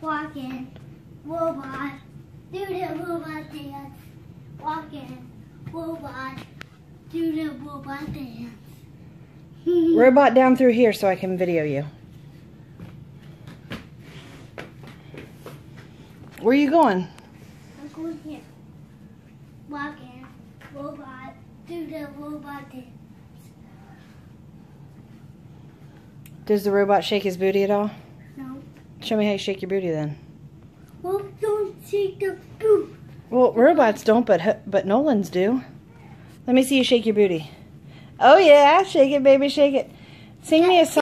Walking, robot, do the robot dance. Walking, robot, do the robot dance. Robot down through here so I can video you. Where are you going? I'm going here. Walking, robot, do the robot dance. Does the robot shake his booty at all? No. Show me how you shake your booty then. Well, don't shake the boot. Well, robots don't, but Nolan's do. Let me see you shake your booty. Oh yeah, shake it, baby, shake it. Sing me a song.